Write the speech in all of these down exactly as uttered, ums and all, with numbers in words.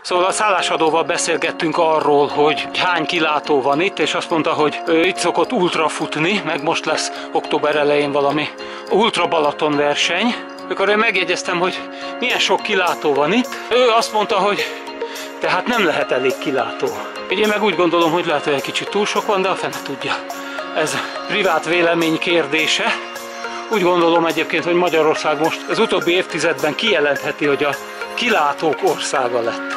Szóval a szállásadóval beszélgettünk arról, hogy hány kilátó van itt, és azt mondta, hogy ő itt szokott ultra futni, meg most lesz október elején valami ultra Balaton verseny. Akkor én megjegyeztem, hogy milyen sok kilátó van itt. Ő azt mondta, hogy tehát nem lehet elég kilátó. Én meg úgy gondolom, hogy lehet, hogy egy kicsit túl sok van, de a fene tudja. Ez privát vélemény kérdése. Úgy gondolom egyébként, hogy Magyarország most az utóbbi évtizedben kijelentheti, hogy a kilátók országa lett.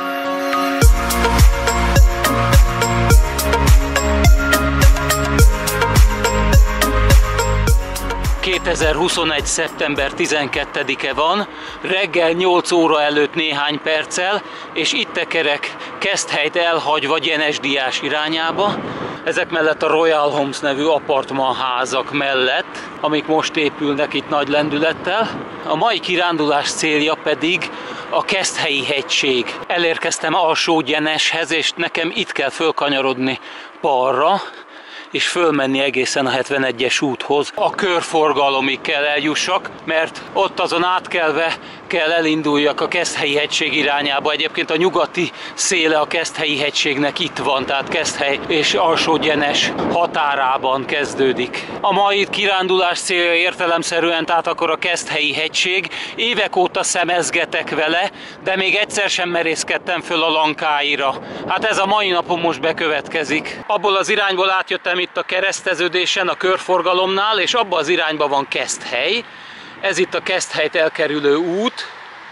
kétezer-huszonegy. szeptember tizenkettedike van, reggel nyolc óra előtt néhány perccel, és itt tekerek Keszthelyt elhagyva Gyenes-Diás irányába. Ezek mellett a Royal Homes nevű apartmanházak mellett, amik most épülnek itt nagy lendülettel. A mai kirándulás célja pedig a Keszthelyi hegység. Elérkeztem Alsó-Gyeneshez, és nekem itt kell fölkanyarodni balra, és fölmenni egészen a hetvenegyes úthoz. A körforgalomig kell eljussak, mert ott azon átkelve kell elinduljak a Keszthelyi hegység irányába. Egyébként a nyugati széle a Keszthelyi hegységnek itt van, tehát Keszthely és Alsó-Gyenes határában kezdődik. A mai kirándulás célja értelemszerűen tehát akkor a Keszthelyi hegység. Évek óta szemezgetek vele, de még egyszer sem merészkedtem föl a lankáira. Hát ez a mai napon most bekövetkezik. Abból az irányból átjöttem itt a kereszteződésen, a körforgalomnál, és abba az irányba van Keszthely. Ez itt a Keszthelyt elkerülő út.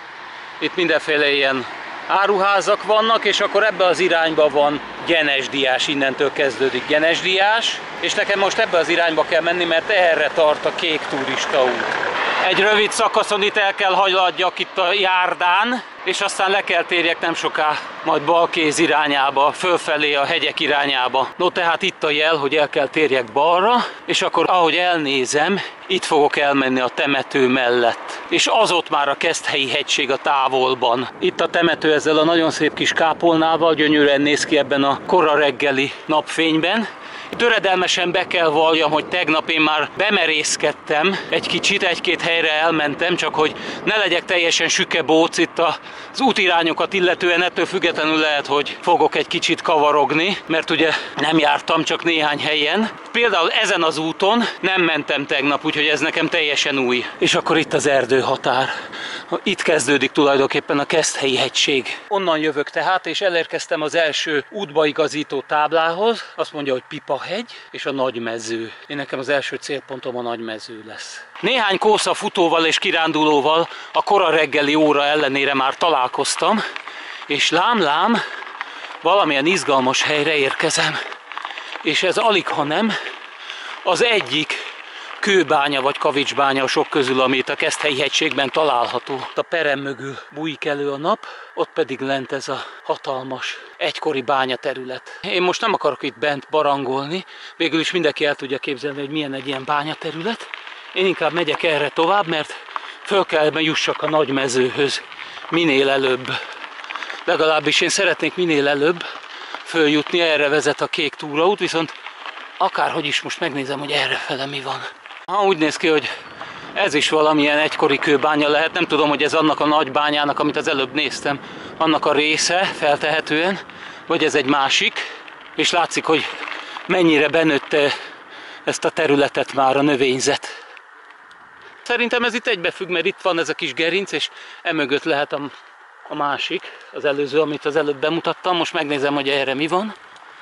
Itt mindenféle ilyen áruházak vannak, és akkor ebbe az irányba van Gyenes-Diás, innentől kezdődik Gyenes-Diás, és nekem most ebbe az irányba kell menni, mert erre tart a kék turista út. Egy rövid szakaszon itt el kell haladjak itt a járdán, és aztán le kell térjek nem soká majd balkéz irányába, fölfelé a hegyek irányába. No, tehát itt a jel, hogy el kell térjek balra, és akkor ahogy elnézem, itt fogok elmenni a temető mellett. És az ott már a Keszthelyi hegység a távolban. Itt a temető ezzel a nagyon szép kis kápolnával, gyönyörűen néz ki ebben a kora reggeli napfényben. Töredelmesen be kell valljam, hogy tegnap én már bemerészkedtem egy kicsit, egy-két helyre elmentem, csak hogy ne legyek teljesen süke bóc itt az útirányokat illetően, ettől függetlenül lehet, hogy fogok egy kicsit kavarogni, mert ugye nem jártam csak néhány helyen. Például ezen az úton nem mentem tegnap, úgyhogy ez nekem teljesen új. És akkor itt az erdőhatár. Itt kezdődik tulajdonképpen a Keszthelyi hegység. Onnan jövök tehát, és elérkeztem az első útbaigazító táblához. Azt mondja, hogy Pipahegy és a Nagymező. Én nekem az első célpontom a Nagymező lesz. Néhány kósza futóval és kirándulóval a kora reggeli óra ellenére már találkoztam, és lám-lám, valamilyen izgalmas helyre érkezem. És ez aligha nem az egyik kőbánya vagy kavicsbánya a sok közül, amit a Keszthelyi hegységben található. A perem mögül bújik elő a nap, ott pedig lent ez a hatalmas egykori bányaterület. Én most nem akarok itt bent barangolni, végül is mindenki el tudja képzelni, hogy milyen egy ilyen bányaterület. Én inkább megyek erre tovább, mert föl kell jussak a Nagymezőhöz minél előbb. Legalábbis én szeretnék minél előbb följutni, erre vezet a kék túraút, viszont akárhogy is most megnézem, hogy errefele mi van. Ha úgy néz ki, hogy ez is valamilyen egykori kőbánya lehet, nem tudom, hogy ez annak a nagy bányának, amit az előbb néztem, annak a része feltehetően, vagy ez egy másik, és látszik, hogy mennyire benőtte ezt a területet már a növényzet. Szerintem ez itt egybefügg, mert itt van ez a kis gerinc, és emögött lehet a, a másik, az előző, amit az előbb bemutattam. Most megnézem, hogy erre mi van.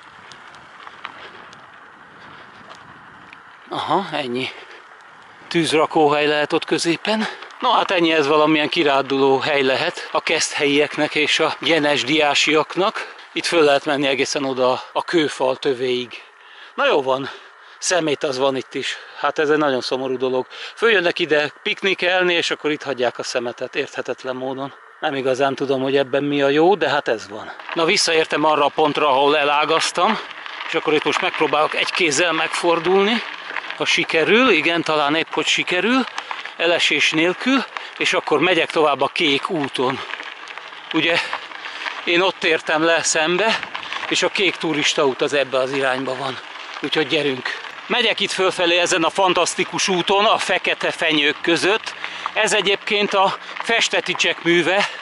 Aha, ennyi. Tűzrakóhely lehet ott középen. Na hát ennyi, ez valamilyen kiránduló hely lehet a keszthelyieknek és a gyenes-diásiaknak. Itt föl lehet menni egészen oda a kőfal tövéig. Na jó van, szemét az van itt is. Hát ez egy nagyon szomorú dolog. Följönnek ide piknikelni, és akkor itt hagyják a szemetet érthetetlen módon. Nem igazán tudom, hogy ebben mi a jó, de hát ez van. Na, visszaértem arra a pontra, ahol elágaztam, és akkor itt most megpróbálok egy kézzel megfordulni. Ha sikerül, igen, talán épp hogy sikerül, elesés nélkül, és akkor megyek tovább a kék úton. Ugye én ott értem le szembe, és a kék turista út az ebbe az irányba van. Úgyhogy gyerünk! Megyek itt fölfelé ezen a fantasztikus úton, a fekete fenyők között. Ez egyébként a Festeticsek műve,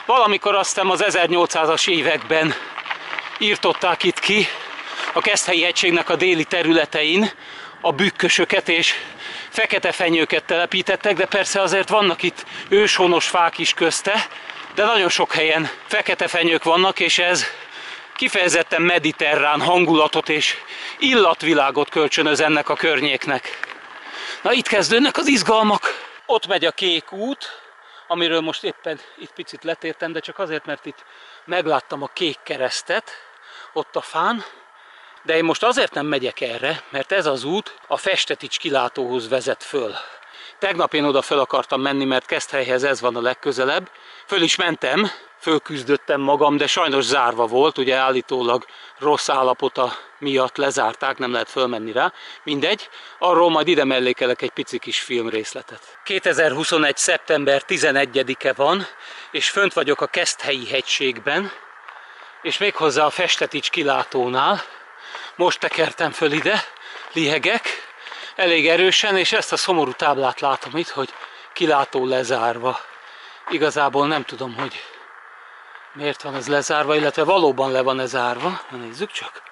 Valamikor aztán az ezernyolcszázas években írtották itt ki a Keszthelyi hegységnek a déli területein a bükkösöket és fekete fenyőket telepítettek, de persze azért vannak itt őshonos fák is közte, de nagyon sok helyen fekete fenyők vannak, és ez kifejezetten mediterrán hangulatot és illatvilágot kölcsönöz ennek a környéknek. Na, itt kezdődnek az izgalmak. Ott megy a Kék út, amiről most éppen itt picit letértem, de csak azért, mert itt megláttam a kék keresztet ott a fán. De én most azért nem megyek erre, mert ez az út a Festetics kilátóhoz vezet föl. Tegnap én oda föl akartam menni, mert Keszthelyhez ez van a legközelebb. Föl is mentem, fölküzdöttem magam, de sajnos zárva volt, ugye állítólag rossz állapota miatt lezárták, nem lehet fölmenni rá. Mindegy, arról majd ide mellékelek egy pici kis filmrészletet. kétezer-huszonegy. szeptember tizenegyedike van, és fönt vagyok a Keszthelyi hegységben, és méghozzá a Festetics kilátónál. Most tekertem föl ide, lihegek, elég erősen, és ezt a szomorú táblát látom itt, hogy kilátó lezárva. Igazából nem tudom, hogy miért van ez lezárva, illetve valóban le van ez zárva. Na, nézzük csak.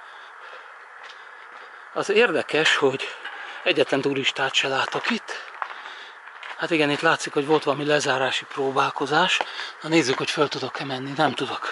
Az érdekes, hogy egyetlen turistát se látok itt. Hát igen, itt látszik, hogy volt valami lezárási próbálkozás. Na, nézzük, hogy föl tudok-e menni. Nem tudok.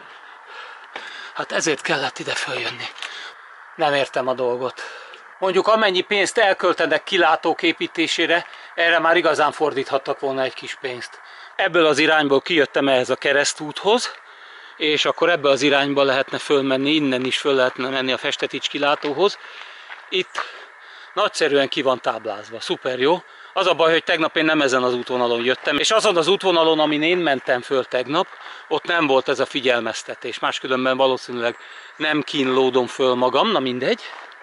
Hát ezért kellett ide följönni. Nem értem a dolgot. Mondjuk amennyi pénzt elköltenek kilátók építésére, erre már igazán fordíthattak volna egy kis pénzt. Ebből az irányból kijöttem ehhez a keresztúthoz, és akkor ebbe az irányba lehetne fölmenni, innen is föl lehetne menni a Festetics kilátóhoz. Itt nagyszerűen ki van táblázva, szuper jó. Az a baj, hogy tegnap én nem ezen az útvonalon jöttem, és azon az útvonalon, amin én mentem föl tegnap, ott nem volt ez a figyelmeztetés. Máskülönben valószínűleg nem kínlódom föl magam, na mindegy.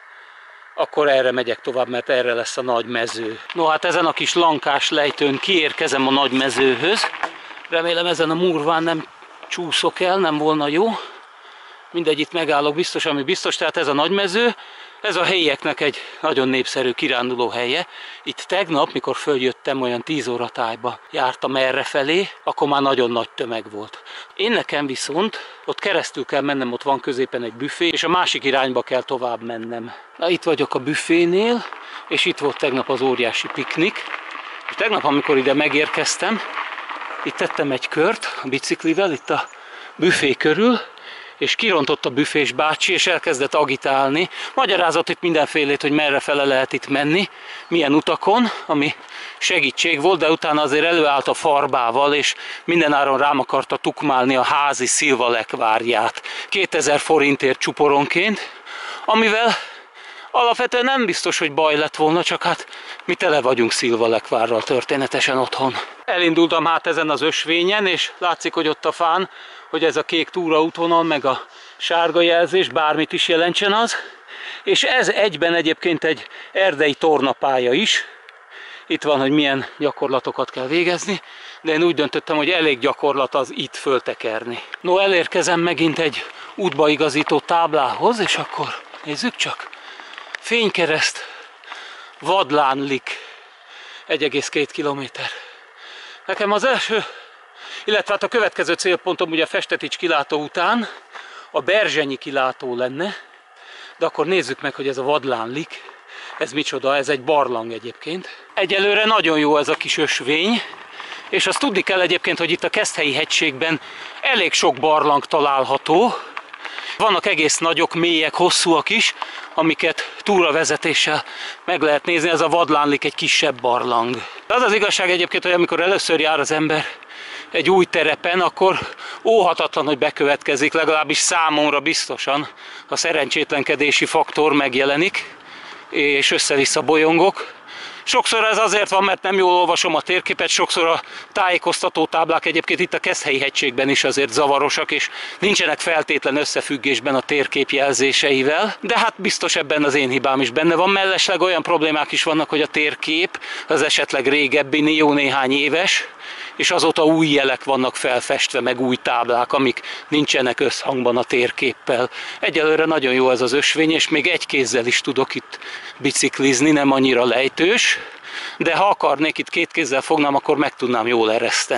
Akkor erre megyek tovább, mert erre lesz a nagy mező. No, hát ezen a kis lankás lejtőn kiérkezem a nagy mezőhöz. Remélem ezen a murván nem csúszok el, nem volna jó. Mindegy, itt megállok, biztos, ami biztos, tehát ez a nagy mező. Ez a helyieknek egy nagyon népszerű kiránduló helye. Itt tegnap, mikor följöttem, olyan tíz óra tájba jártam errefelé, akkor már nagyon nagy tömeg volt. Én nekem viszont ott keresztül kell mennem, ott van középen egy büfé, és a másik irányba kell tovább mennem. Na, itt vagyok a büfénél, és itt volt tegnap az óriási piknik. És tegnap, amikor ide megérkeztem, itt tettem egy kört a biciklivel, itt a büfé körül, és kirontott a büfés bácsi, és elkezdett agitálni. Magyarázott itt mindenfélét, hogy merre fele lehet itt menni, milyen utakon, ami segítség volt, de utána azért előállt a farbával, és mindenáron rám akarta tukmálni a házi szilvalekvárját. kétezer forintért csuporonként, amivel alapvetően nem biztos, hogy baj lett volna, csak hát mi tele vagyunk szilvalekvárral történetesen otthon. Elindultam hát ezen az ösvényen, és látszik, hogy ott a fán, hogy ez a kék túraútvonal, meg a sárga jelzés, bármit is jelentsen az. És ez egyben egyébként egy erdei tornapálya is. Itt van, hogy milyen gyakorlatokat kell végezni, de én úgy döntöttem, hogy elég gyakorlat az itt föltekerni. No, elérkezem megint egy útbaigazító táblához, és akkor nézzük csak. Fénykereszt, Vadlánlik, egy egész két kilométer. Nekem az első, illetve hát a következő célpontom ugye a Festetics kilátó után a Berzsenyi kilátó lenne, de akkor nézzük meg, hogy ez a Vadlánlik, ez micsoda, ez egy barlang egyébként. Egyelőre nagyon jó ez a kis ösvény, és azt tudni kell egyébként, hogy itt a Keszthelyi hegységben elég sok barlang található. Vannak egész nagyok, mélyek, hosszúak is, amiket túravezetéssel meg lehet nézni. Ez a Vadlánlik egy kisebb barlang. Az az igazság egyébként, hogy amikor először jár az ember egy új terepen, akkor óhatatlan, hogy bekövetkezik, legalábbis számomra biztosan a szerencsétlenkedési faktor megjelenik, és össze-vissza bolyongok. Sokszor ez azért van, mert nem jól olvasom a térképet, sokszor a tájékoztató táblák egyébként itt a Keszthelyi hegységben is azért zavarosak, és nincsenek feltétlen összefüggésben a térkép jelzéseivel, de hát biztos ebben az én hibám is benne van. Mellesleg olyan problémák is vannak, hogy a térkép az esetleg régebbi, jó néhány éves, és azóta új jelek vannak felfestve, meg új táblák, amik nincsenek összhangban a térképpel. Egyelőre nagyon jó ez az ösvény, és még egy kézzel is tudok itt biciklizni, nem annyira lejtős, de ha akarnék itt két kézzel fognám, akkor meg tudnám jól ereszteni.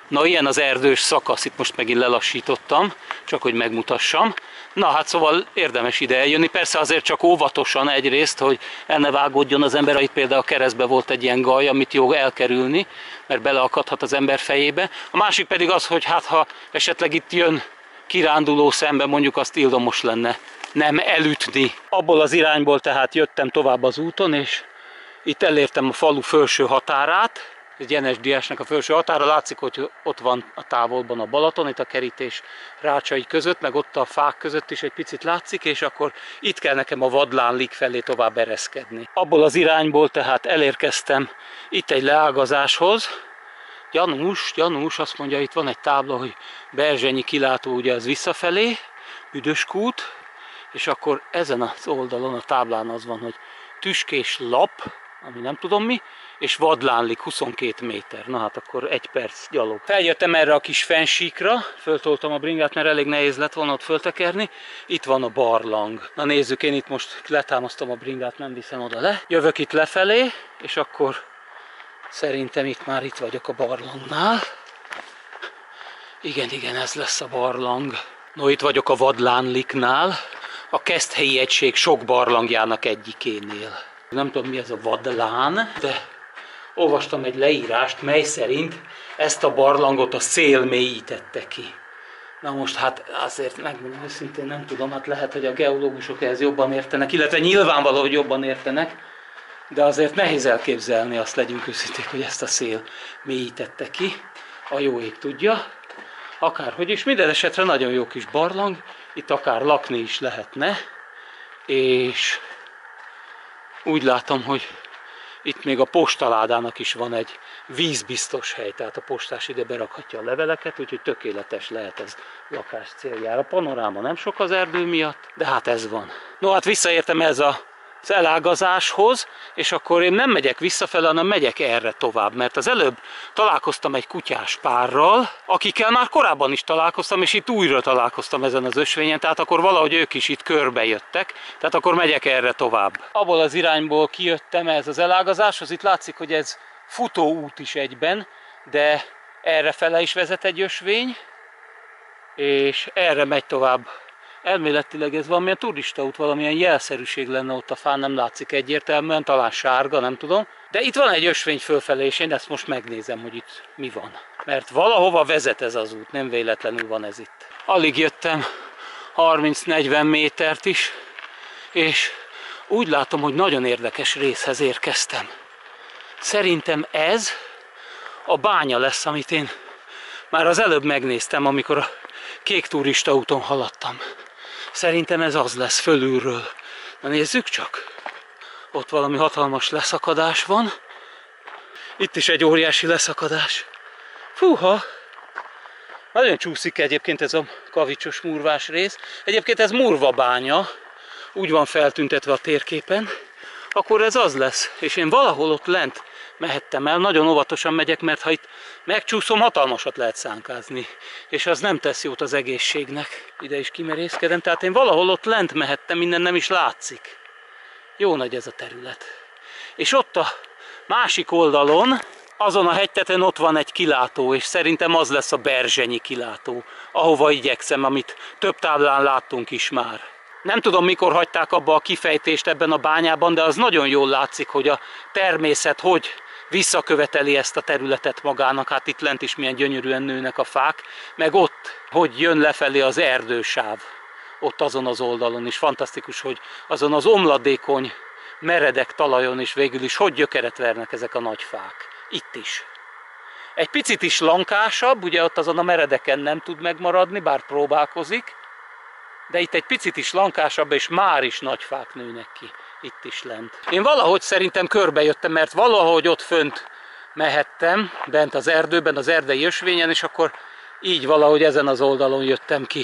Na, ilyen az erdős szakasz, itt most megint lelassítottam, csak hogy megmutassam. Na hát szóval érdemes ide eljönni, persze azért csak óvatosan egyrészt, hogy el ne vágódjon az ember. Itt például a keresztbe volt egy ilyen gaj, amit jó elkerülni, mert beleakadhat az ember fejébe. A másik pedig az, hogy hát ha esetleg itt jön kiránduló szembe, mondjuk azt ildomos lenne nem elütni. Abból az irányból tehát jöttem tovább az úton, és itt elértem a falu felső határát. Ez Jenes Diásnak a felső határa, látszik, hogy ott van a távolban a Balaton, itt a kerítés rácsai között, meg ott a fák között is egy picit látszik, és akkor itt kell nekem a Vadlán-lig felé tovább ereszkedni. Abból az irányból tehát elérkeztem itt egy leágazáshoz. Gyanús, gyanús, azt mondja, itt van egy tábla, hogy Berzsenyi kilátó, ugye ez visszafelé, Büdös kút, és akkor ezen az oldalon a táblán az van, hogy Tüskés lap, ami nem tudom mi, és Vadlánlig huszonkét méter. Na hát akkor egy perc gyalog. Feljöttem erre a kis fensíkra, föltoltam a bringát, mert elég nehéz lett volna ott föltekerni. Itt van a barlang. Na nézzük, én itt most letámasztom a bringát, nem viszem oda le. Jövök itt lefelé, és akkor szerintem itt már itt vagyok a barlangnál. Igen, igen, ez lesz a barlang. No, itt vagyok a Vadlánlignál, a Keszthelyi egység sok barlangjának egyikénél. Nem tudom, mi ez a Vadlán, de olvastam egy leírást, mely szerint ezt a barlangot a szél mélyítette ki. Na most hát azért megmondom őszintén, nem tudom, hát lehet, hogy a geológusok ehhez jobban értenek, illetve nyilvánvaló, hogy jobban értenek, de azért nehéz elképzelni, azt legyünk őszinték, hogy ezt a szél mélyítette ki. A jó ég tudja. Akárhogy is, minden esetre nagyon jó kis barlang, itt akár lakni is lehetne, és úgy látom, hogy itt még a postaládának is van egy vízbiztos hely, tehát a postás ide berakhatja a leveleket, úgyhogy tökéletes lehet ez lakás céljára. Panoráma nem sok az erdő miatt, de hát ez van. No, hát visszaértem ez a az elágazáshoz, és akkor én nem megyek visszafele, hanem megyek erre tovább, mert az előbb találkoztam egy kutyás párral, akikkel már korábban is találkoztam, és itt újra találkoztam ezen az ösvényen, tehát akkor valahogy ők is itt körbe jöttek, tehát akkor megyek erre tovább. Abból az irányból kijöttem ez az elágazáshoz, itt látszik, hogy ez futóút is egyben, de erre fele is vezet egy ösvény, és erre megy tovább. Elméletileg ez valamilyen turistaút, valamilyen jelszerűség lenne ott a fán, nem látszik egyértelműen, talán sárga, nem tudom. De itt van egy ösvény fölfelé, és én ezt most megnézem, hogy itt mi van. Mert valahova vezet ez az út, nem véletlenül van ez itt. Alig jöttem harminc-negyven métert is, és úgy látom, hogy nagyon érdekes részhez érkeztem. Szerintem ez a bánya lesz, amit én már az előbb megnéztem, amikor a kék turistaúton haladtam. Szerintem ez az lesz fölülről. Na nézzük csak. Ott valami hatalmas leszakadás van. Itt is egy óriási leszakadás. Fúha! Nagyon csúszik egyébként ez a kavicsos murvás rész. Egyébként ez murvabánya. Úgy van feltüntetve a térképen. Akkor ez az lesz. És én valahol ott lent mehettem el. Nagyon óvatosan megyek, mert ha itt megcsúszom, hatalmasat lehet szánkázni. És az nem tesz jót az egészségnek. Ide is kimerészkedem. Tehát én valahol ott lent mehettem, minden nem is látszik. Jó nagy ez a terület. És ott a másik oldalon, azon a hegytetőn ott van egy kilátó, és szerintem az lesz a Berzsenyi kilátó, ahova igyekszem, amit több táblán láttunk is már. Nem tudom, mikor hagyták abba a kifejtést ebben a bányában, de az nagyon jól látszik, hogy a természet hogy visszaköveteli ezt a területet magának. Hát itt lent is milyen gyönyörűen nőnek a fák, meg ott, hogy jön lefelé az erdősáv, ott azon az oldalon is. Fantasztikus, hogy azon az omladékony, meredek talajon is végül is hogy gyökeret vernek ezek a nagy fák. Itt is. Egy picit is lankásabb, ugye ott azon a meredeken nem tud megmaradni, bár próbálkozik, de itt egy picit is lankásabb, és már is nagy fák nőnek ki, itt is lent. Én valahogy szerintem körbejöttem, mert valahogy ott fönt mehettem, bent az erdőben, az erdei ösvényen, és akkor így valahogy ezen az oldalon jöttem ki.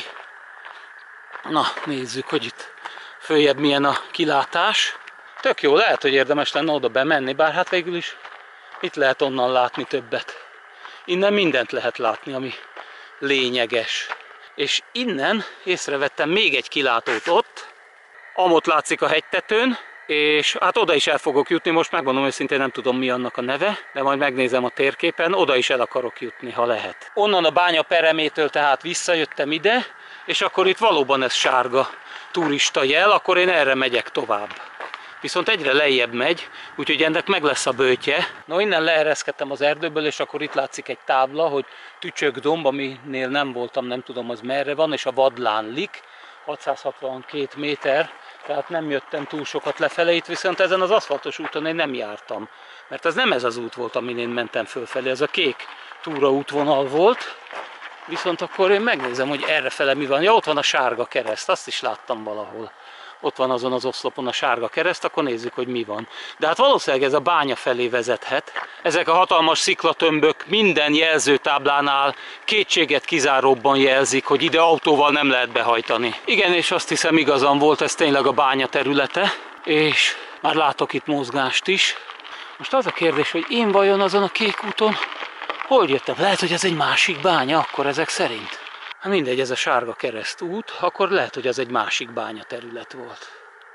Na, nézzük, hogy itt följebb milyen a kilátás. Tök jó, lehet, hogy érdemes lenne oda bemenni, bár hát végül is itt lehet onnan látni többet. Innen mindent lehet látni, ami lényeges. És innen észrevettem még egy kilátót ott, amott látszik a hegytetőn, és hát oda is el fogok jutni, most megmondom őszintén, nem tudom mi annak a neve, de majd megnézem a térképen, oda is el akarok jutni, ha lehet. Onnan a bánya peremétől tehát visszajöttem ide, és akkor itt valóban ez sárga turista jel, akkor én erre megyek tovább. Viszont egyre lejjebb megy, úgyhogy ennek meg lesz a böjtje. No, innen leereszkedtem az erdőből, és akkor itt látszik egy tábla, hogy Tücsökdomb, aminél nem voltam, nem tudom az merre van, és a Vadlánlik, hatszázhatvankét méter, tehát nem jöttem túl sokat lefele, itt viszont ezen az aszfaltos úton én nem jártam. Mert ez nem ez az út volt, amin én mentem fölfelé, ez a kék túraútvonal volt. Viszont akkor én megnézem, hogy errefele mi van. Ja, ott van a sárga kereszt, azt is láttam valahol. Ott van azon az oszlopon a sárga kereszt, akkor nézzük, hogy mi van. De hát valószínűleg ez a bánya felé vezethet. Ezek a hatalmas sziklatömbök minden jelzőtáblánál kétséget kizáróbban jelzik, hogy ide autóval nem lehet behajtani. Igen, és azt hiszem igazam volt, ez tényleg a bánya területe, és már látok itt mozgást is. Most az a kérdés, hogy én vajon azon a kék úton hol jöttem? Lehet, hogy ez egy másik bánya akkor ezek szerint. Ha mindegy, ez a sárga keresztút, akkor lehet, hogy ez egy másik bánya terület volt.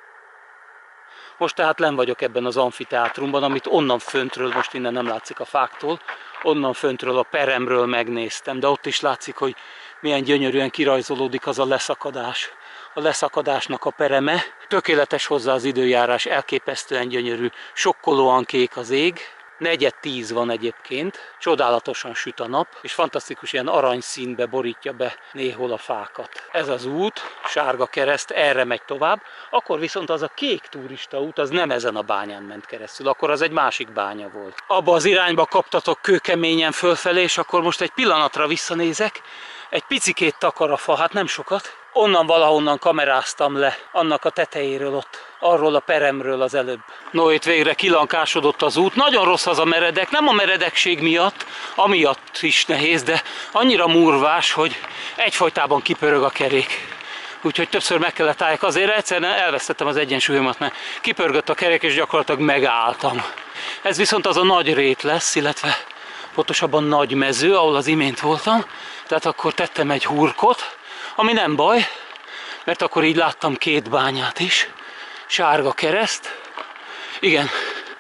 Most tehát lenn vagyok ebben az amfiteátrumban, amit onnan föntről, most innen nem látszik a fáktól, onnan föntről a peremről megnéztem, de ott is látszik, hogy milyen gyönyörűen kirajzolódik az a leszakadás. A leszakadásnak a pereme, tökéletes hozzá az időjárás, elképesztően gyönyörű, sokkolóan kék az ég. Negyed tíz van egyébként, csodálatosan süt a nap, és fantasztikus ilyen aranyszínbe borítja be néhol a fákat. Ez az út, sárga kereszt, erre megy tovább, akkor viszont az a kék turista út, az nem ezen a bányán ment keresztül, akkor az egy másik bánya volt. Abba az irányba kaptatok kőkeményen fölfelé, és akkor most egy pillanatra visszanézek, egy picikét takar a fa, hát nem sokat. Onnan valahonnan kameráztam le, annak a tetejéről ott, arról a peremről az előbb. No, itt végre kilankásodott az út. Nagyon rossz az a meredek, nem a meredekség miatt, amiatt is nehéz, de annyira murvás, hogy egyfolytában kipörög a kerék. Úgyhogy többször meg kellett álljak, azért egyszerűen elvesztettem az egyensúlyomat, mert kipörgött a kerék és gyakorlatilag megálltam. Ez viszont az a nagy rét lesz, illetve pontosabban nagy mező, ahol az imént voltam, tehát akkor tettem egy hurkot, ami nem baj, mert akkor így láttam két bányát is. Sárga kereszt. Igen.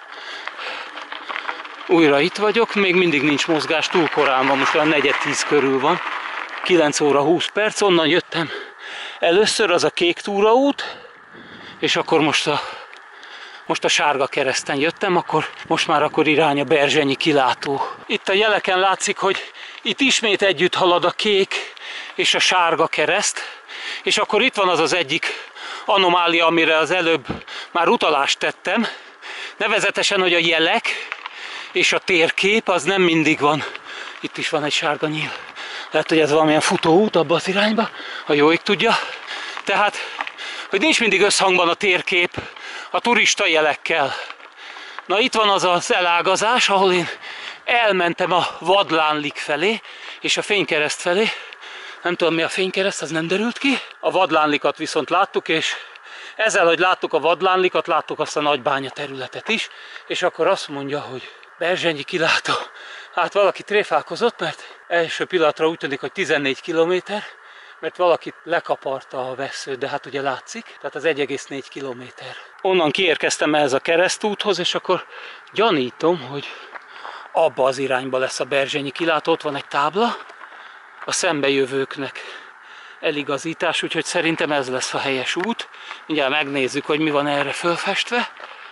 Újra itt vagyok, még mindig nincs mozgás, túl korán van, most olyan negyed tíz körül van. kilenc óra húsz perc, onnan jöttem. Először az a kék túraút, és akkor most a, most a sárga kereszten jöttem, akkor most már akkor irány a Berzsenyi kilátó. Itt a jeleken látszik, hogy itt ismét együtt halad a kék és a sárga kereszt, és akkor itt van az az egyik anomália, amire az előbb már utalást tettem, nevezetesen, hogy a jelek és a térkép az nem mindig van. Itt is van egy sárga nyíl. Lehet, hogy ez valamilyen futóút abba az irányba, a jó ég tudja. Tehát, hogy nincs mindig összhangban a térkép a turista jelekkel. Na itt van az az elágazás, ahol én elmentem a Vadlánlik felé, és a Fénykereszt felé. Nem tudom, mi a Fénykereszt, az nem derült ki. A Vadlánlikat viszont láttuk, és ezzel, hogy láttuk a Vadlánlikat, láttuk azt a nagybánya területet is, és akkor azt mondja, hogy Berzsenyi kilátó. Hát valaki tréfálkozott, mert első pillanatra úgy tűnik, hogy tizennégy kilométer, mert valaki lekaparta a vesszőt, de hát ugye látszik, tehát az egy egész négy kilométer. Onnan kiérkeztem ehhez a keresztúthoz, és akkor gyanítom, hogy abba az irányba lesz a Berzsenyi kilátó, ott van egy tábla, a szembejövőknek eligazítás, úgyhogy szerintem ez lesz a helyes út. Mindjárt megnézzük, hogy mi van erre fölfestve.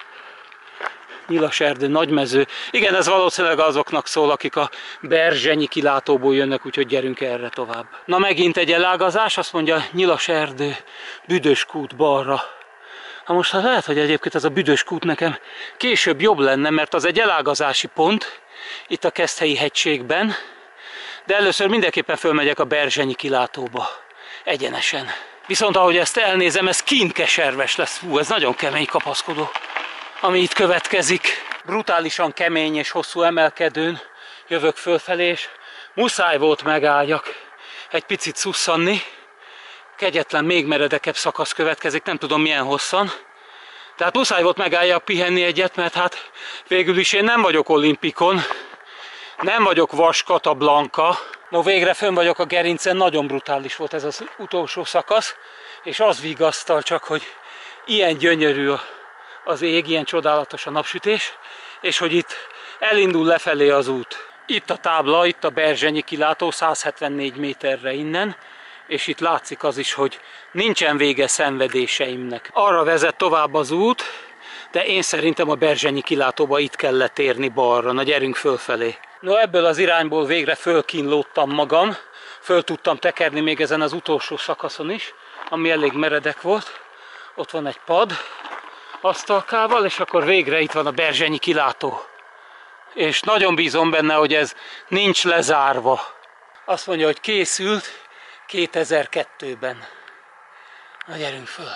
Nyilas erdő, nagymező. Igen, ez valószínűleg azoknak szól, akik a Berzsenyi kilátóból jönnek, úgyhogy gyerünk erre tovább. Na megint egy elágazás, azt mondja Nyilas erdő, Büdös kút balra. Ha most hát lehet, hogy egyébként ez a Büdös kút nekem később jobb lenne, mert az egy elágazási pont itt a Keszthelyi hegységben, de először mindenképpen fölmegyek a Berzsenyi kilátóba, egyenesen. Viszont ahogy ezt elnézem, ez kínkeserves lesz. Hú, ez nagyon kemény kapaszkodó, ami itt következik. Brutálisan kemény és hosszú emelkedőn jövök fölfelé, és muszáj volt megálljak egy picit szusszanni. Kegyetlen, még meredekebb szakasz következik, nem tudom milyen hosszan. Tehát muszáj volt megálljak pihenni egyet, mert hát végül is én nem vagyok olimpikon, nem vagyok Vaskata Blanka. No, végre fönn vagyok a gerincen, nagyon brutális volt ez az utolsó szakasz, és az vigasztal csak, hogy ilyen gyönyörű a az ég, ilyen csodálatos a napsütés, és hogy itt elindul lefelé az út. Itt a tábla, itt a Berzsenyi kilátó, száz hetvennégy méterre innen, és itt látszik az is, hogy nincsen vége szenvedéseimnek. Arra vezet tovább az út, de én szerintem a Berzsenyi kilátóba itt kellett érni balra. Na gyerünk fölfelé. No, ebből az irányból végre fölkínlódtam magam, föl tudtam tekerni még ezen az utolsó szakaszon is, ami elég meredek volt. Ott van egy pad asztalkával, és akkor végre itt van a Berzsenyi kilátó. És nagyon bízom benne, hogy ez nincs lezárva. Azt mondja, hogy készült kétezer-kettőben. Na gyerünk föl.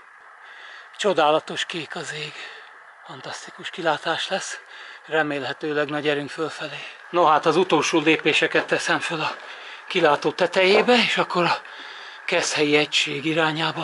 Csodálatos kék az ég. Fantasztikus kilátás lesz. Remélhetőleg, na gyerünk fölfelé. No hát az utolsó lépéseket teszem föl a kilátó tetejébe, és akkor a Keszthelyi egység irányába,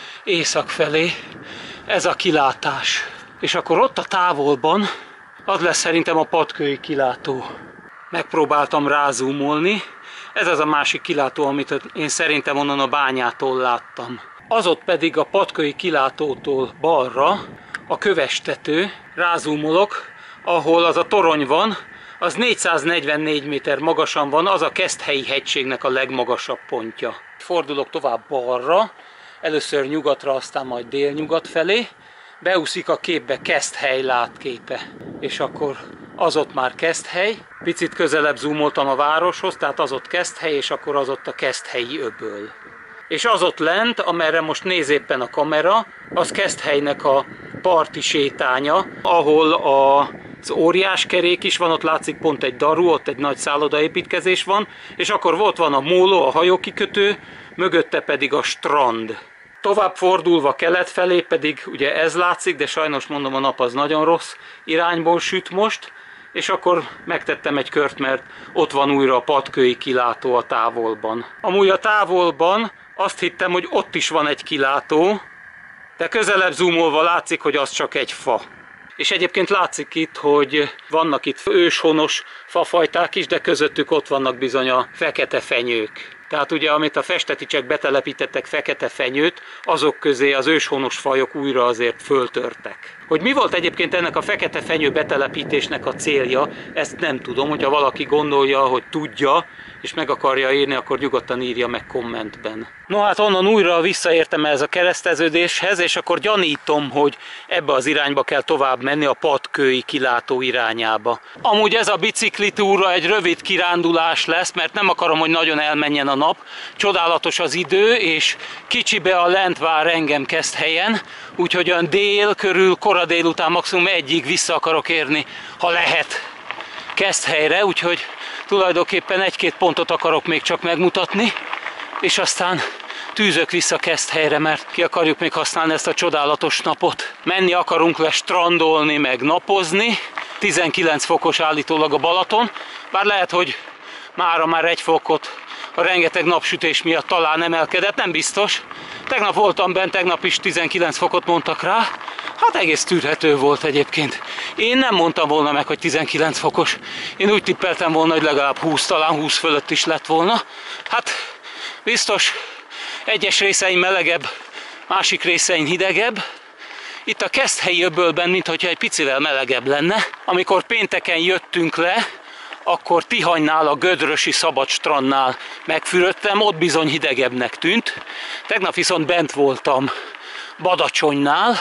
észak felé. Ez a kilátás. És akkor ott a távolban az lesz szerintem a Patkői kilátó. Megpróbáltam rázúmolni. Ez az a másik kilátó, amit én szerintem onnan a bányától láttam. Az ott pedig a Patkői kilátótól balra a Kövestető. Rázúmolok, ahol az a torony van, az négyszáznegyvennégy méter magasan van, az a Keszthelyi hegységnek a legmagasabb pontja. Fordulok tovább balra, először nyugatra, aztán majd délnyugat felé. Beúszik a képbe Keszthely látképe, és akkor az ott már Keszthely. Picit közelebb zoomoltam a városhoz, tehát az ott Keszthely, és akkor az ott a Keszthelyi öböl. És az ott lent, amerre most néz éppen a kamera, az Keszthelynek a parti sétánya, ahol a, az óriáskerék is van, ott látszik pont egy daru, ott egy nagy szállodaépítkezés van, és akkor ott van a móló, a hajókikötő, mögötte pedig a strand. Tovább fordulva kelet felé pedig ugye ez látszik, de sajnos mondom, a nap az nagyon rossz irányból süt most, és akkor megtettem egy kört, mert ott van újra a Patkői kilátó a távolban. Amúgy a távolban azt hittem, hogy ott is van egy kilátó, de közelebb zoomolva látszik, hogy az csak egy fa. És egyébként látszik itt, hogy vannak itt őshonos fafajták is, de közöttük ott vannak bizony a fekete fenyők. Tehát ugye, amit a festeticsek betelepítettek fekete fenyőt, azok közé az őshonos fajok újra azért föltörtek. Hogy mi volt egyébként ennek a fekete fenyő betelepítésnek a célja, ezt nem tudom, hogyha valaki gondolja, hogy tudja, és meg akarja írni, akkor nyugodtan írja meg kommentben. No hát onnan újra visszaértem ez a kereszteződéshez, és akkor gyanítom, hogy ebbe az irányba kell tovább menni, a Patkői kilátó irányába. Amúgy ez a biciklitúra egy rövid kirándulás lesz, mert nem akarom, hogy nagyon elmenjen a nap. Csodálatos az idő, és kicsibe a lent vár engem Keszthelyen, úgyhogy olyan dél körül, kora délután maximum egyig vissza akarok érni, ha lehet, Keszthelyre, úgyhogy tulajdonképpen egy-két pontot akarok még csak megmutatni, és aztán tűzök vissza Keszthelyre, mert ki akarjuk még használni ezt a csodálatos napot. Menni akarunk le strandolni, meg napozni. tizenkilenc fokos állítólag a Balaton, bár lehet, hogy mára már egy fokot a rengeteg napsütés miatt talán emelkedett, nem biztos. Tegnap voltam bent, tegnap is tizenkilenc fokot mondtak rá. Hát egész tűrhető volt egyébként. Én nem mondtam volna meg, hogy tizenkilenc fokos. Én úgy tippeltem volna, hogy legalább húsz, talán húsz fölött is lett volna. Hát biztos egyes részein melegebb, másik részein hidegebb. Itt a Keszthelyi öbölben, mintha egy picivel melegebb lenne. Amikor pénteken jöttünk le, akkor Tihanynál, a Gödrösi Szabad strandnál megfürödtem, ott bizony hidegebbnek tűnt. Tegnap viszont bent voltam Badacsonynál,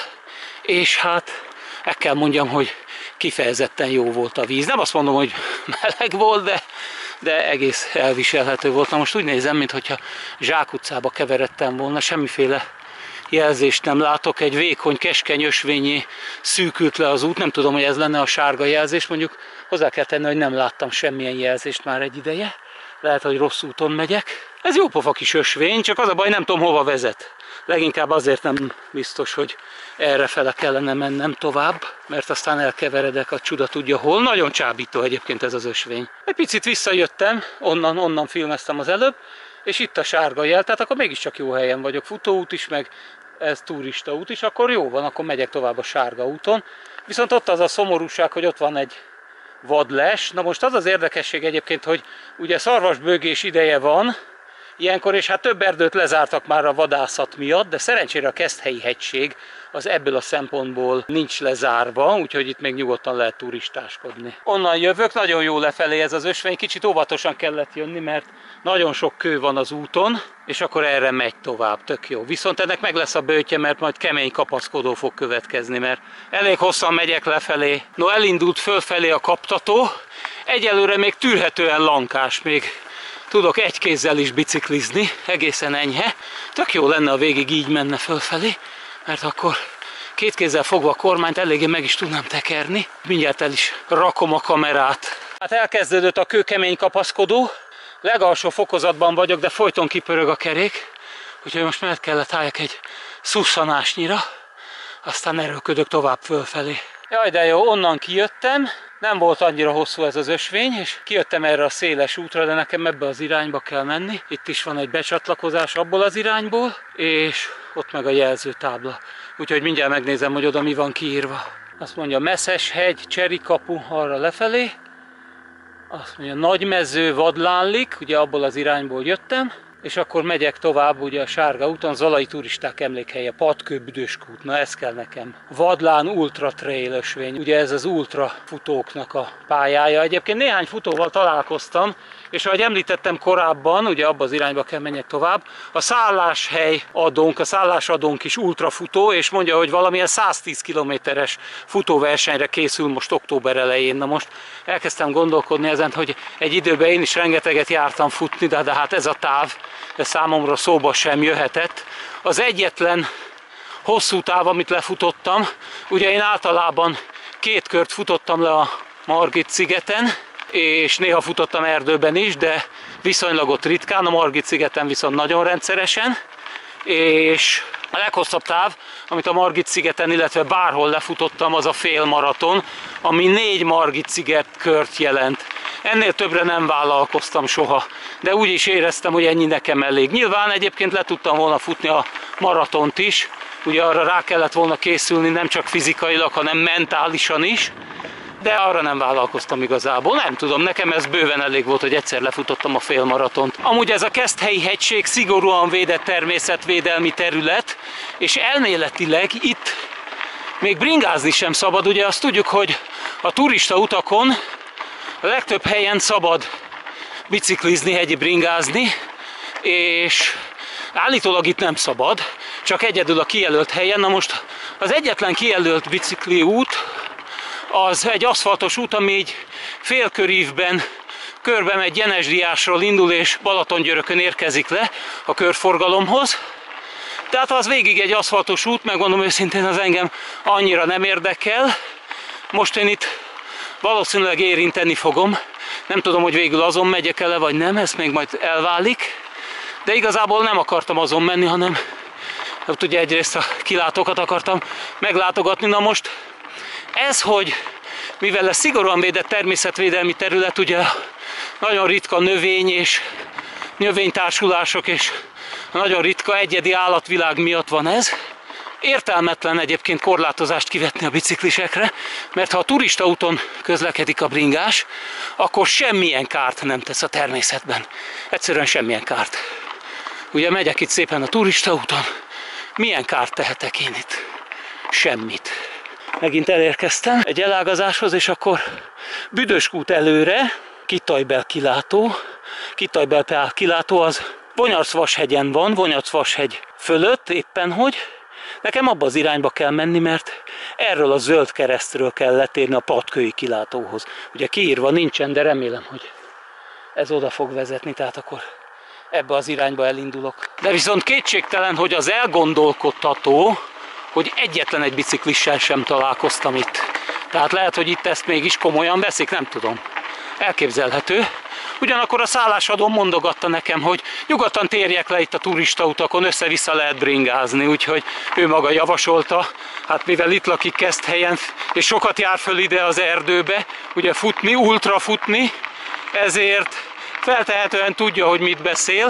és hát meg kell mondjam, hogy kifejezetten jó volt a víz. Nem azt mondom, hogy meleg volt, de, de egész elviselhető volt. Na most úgy nézem, mintha zsákutcába keveredtem volna, semmiféle jelzést nem látok, egy vékony, keskeny ösvényé szűkült le az út, nem tudom, hogy ez lenne a sárga jelzés, mondjuk hozzá kell tenni, hogy nem láttam semmilyen jelzést már egy ideje, lehet, hogy rossz úton megyek. Ez jó pofa kis ösvény, csak az a baj, nem tudom, hova vezet. Leginkább azért nem biztos, hogy errefele kellene mennem tovább, mert aztán elkeveredek a csuda tudja hol. Nagyon csábító egyébként ez az ösvény. Egy picit visszajöttem, onnan, onnan filmeztem az előbb, és itt a sárga jel, tehát akkor mégiscsak jó helyen vagyok. Futóút is, meg ez turista út is, akkor jó van, akkor megyek tovább a sárga úton. Viszont ott az a szomorúság, hogy ott van egy vadles. Na most az az érdekesség egyébként, hogy ugye szarvasbőgés ideje van, ilyenkor, és hát több erdőt lezártak már a vadászat miatt, de szerencsére a Keszthelyi hegység az ebből a szempontból nincs lezárva, úgyhogy itt még nyugodtan lehet turistáskodni. Onnan jövök, nagyon jó lefelé ez az ösvény, kicsit óvatosan kellett jönni, mert nagyon sok kő van az úton, és akkor erre megy tovább, tök jó. Viszont ennek meg lesz a böjtje, mert majd kemény kapaszkodó fog következni, mert elég hosszan megyek lefelé. No, elindult fölfelé a kaptató, egyelőre még tűrhetően lankás, még tudok egy kézzel is biciklizni, egészen enyhe. Tök jó lenne, ha végig így menne fölfelé, mert akkor két kézzel fogva a kormányt eléggé meg is tudnám tekerni. Mindjárt el is rakom a kamerát. Hát elkezdődött a kőkemény kapaszkodó, legalsó fokozatban vagyok, de folyton kipörög a kerék, úgyhogy most meg kellett álljak egy szusszanásnyira, aztán erőlködök tovább fölfelé. Jaj, de jó, onnan kijöttem, nem volt annyira hosszú ez az ösvény, és kijöttem erre a széles útra, de nekem ebbe az irányba kell menni. Itt is van egy becsatlakozás abból az irányból, és ott meg a jelzőtábla. Úgyhogy mindjárt megnézem, hogy oda mi van kiírva. Azt mondja Meszeshegy, Cserikapu arra lefelé. Azt mondja Nagymező, Vadlánlik, ugye abból az irányból jöttem. És akkor megyek tovább ugye a sárga úton, Zalai turisták emlékhelye, Patkő, Büdöskút, na ez kell nekem. Vadlán Ultra Trail ösvény, ugye ez az ultra futóknak a pályája. Egyébként néhány futóval találkoztam, és ahogy említettem korábban, ugye abba az irányba kell menjek tovább, a szálláshely adónk, a szállásadónk is ultrafutó, és mondja, hogy valamilyen száztíz kilométeres futóversenyre készül most október elején. Na most elkezdtem gondolkodni ezen, hogy egy időben én is rengeteget jártam futni, de, de hát ez a táv, ez számomra szóba sem jöhetett. Az egyetlen hosszú táv, amit lefutottam, ugye én általában két kört futottam le a Margit-szigeten, és néha futottam erdőben is, de viszonylag ott ritkán, a Margit-szigeten viszont nagyon rendszeresen, és a leghosszabb táv, amit a Margit-szigeten, illetve bárhol lefutottam, az a félmaraton, ami négy Margit-sziget kört jelent. Ennél többre nem vállalkoztam soha, de úgy is éreztem, hogy ennyi nekem elég. Nyilván egyébként le tudtam volna futni a maratont is, ugye arra rá kellett volna készülni, nem csak fizikailag, hanem mentálisan is, de arra nem vállalkoztam igazából. Nem tudom, nekem ez bőven elég volt, hogy egyszer lefutottam a félmaratont. Amúgy ez a Keszthelyi hegység szigorúan védett természetvédelmi terület, és elméletileg itt még bringázni sem szabad. Ugye azt tudjuk, hogy a turista utakon a legtöbb helyen szabad biciklizni, hegyi bringázni, és állítólag itt nem szabad, csak egyedül a kijelölt helyen. Na most az egyetlen kijelölt bicikli út az egy aszfaltos út, ami így félkörívben körbe megy, Jenesdiásról indul és Balatongyörökön érkezik le a körforgalomhoz. Tehát az végig egy aszfaltos út, megmondom őszintén, az engem annyira nem érdekel. Most én itt valószínűleg érinteni fogom. Nem tudom, hogy végül azon megyek el, vagy nem, ez még majd elválik. De igazából nem akartam azon menni, hanem hát ugye egyrészt a kilátókat akartam meglátogatni. Na most ez, hogy mivel ez szigorúan védett természetvédelmi terület, ugye nagyon ritka növény és növénytársulások és nagyon ritka egyedi állatvilág miatt van ez. Értelmetlen egyébként korlátozást kivetni a biciklisekre, mert ha a turistaúton közlekedik a bringás, akkor semmilyen kárt nem tesz a természetben. Egyszerűen semmilyen kárt. Ugye megyek itt szépen a turistaúton, milyen kárt tehetek én itt? Semmit. Megint elérkeztem egy elágazáshoz, és akkor Büdöskút előre, Kitajbel kilátó. Kitajbel kilátó az Vonyarcvashegyen van, Vonyarcvashegy fölött éppen hogy. Nekem abba az irányba kell menni, mert erről a zöld keresztről kell letérni a Patkői kilátóhoz. Ugye kiírva nincsen, de remélem, hogy ez oda fog vezetni, tehát akkor ebbe az irányba elindulok. De viszont kétségtelen, hogy az elgondolkodtató, hogy egyetlen egy biciklissel sem találkoztam itt. Tehát lehet, hogy itt ezt mégis komolyan veszik, nem tudom. Elképzelhető. Ugyanakkor a szállásadó mondogatta nekem, hogy nyugodtan térjek le itt a turistautakon, össze-vissza lehet bringázni, úgyhogy ő maga javasolta. Hát mivel itt lakik Keszthelyen, és sokat jár föl ide az erdőbe, ugye futni, ultra futni, ezért feltehetően tudja, hogy mit beszél.